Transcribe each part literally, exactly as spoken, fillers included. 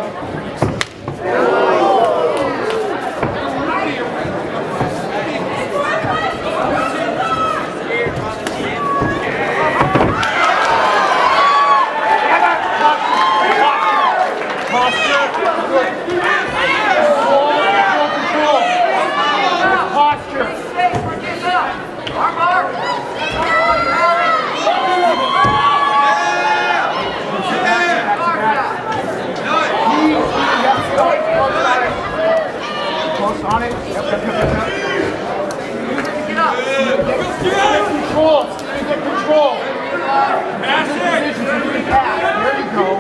On it. Yep, yep, yep, yep. Get up. Get control. Get control. Pass it. There you go.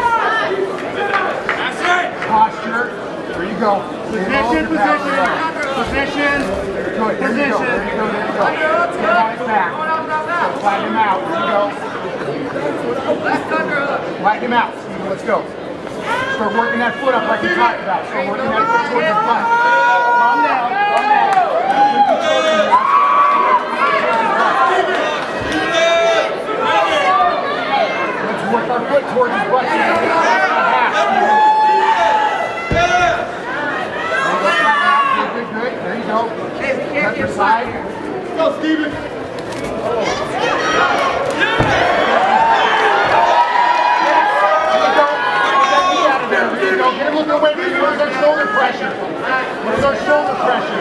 Pass it. Posture. There you go. Position, position. Position. Good. There you go. There you go. There you go. Get on his back. Flatten him out. There you go. Flatten him out. Let's go. Start working that foot up like we talked about. Start working that foot towards your butt. Calm down. Calm down. Let's work our foot towards his butt. Good, good. There you go. Left your side. Go, Steven. Get him looking away from you. Where's our shoulder pressure? Where's our shoulder pressure?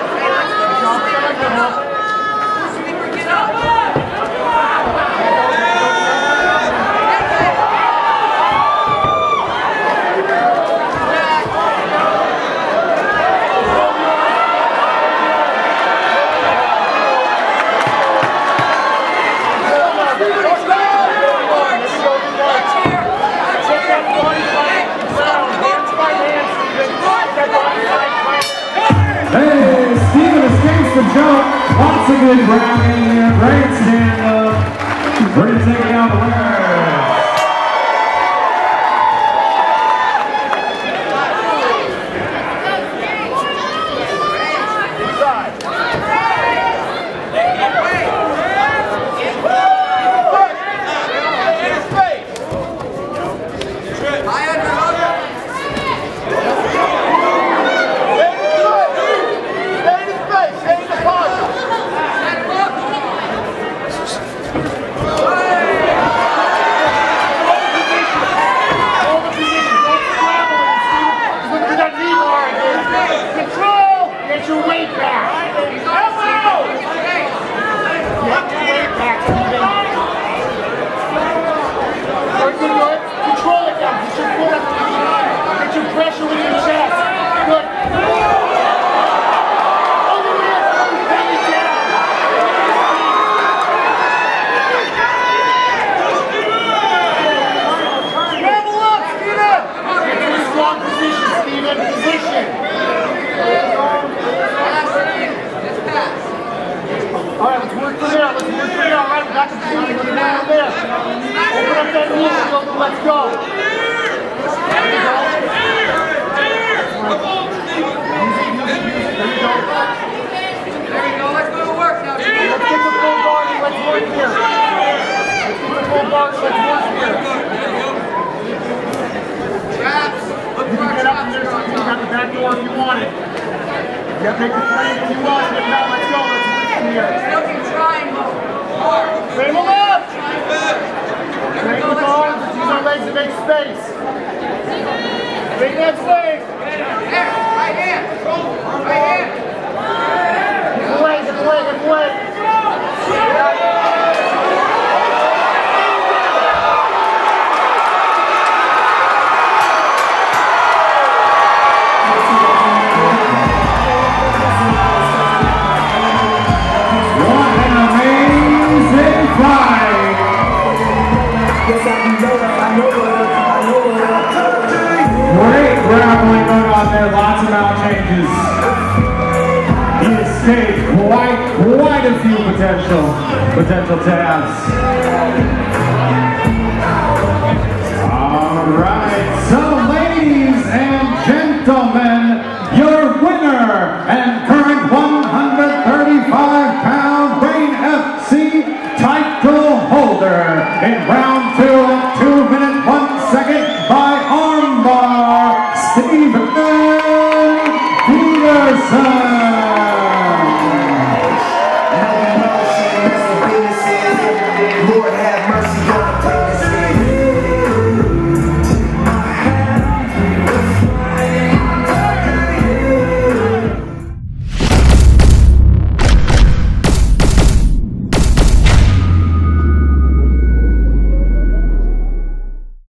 Sleeper, get up! The jump, lots of good grabbing here, great stand up. We're going to take it out the winner. Let's go. Yeah, take the frame if you want it. If not, let's go. Let's work in here. Looking triangle. Frame them up. Frame with the arms. Let's use our legs to make space. Bring that space. There. Right hand. Right hand. Get away, get away, get away. Great grappling going on there, lots of mount changes. He has stayed quite, quite a few potential, potential tabs.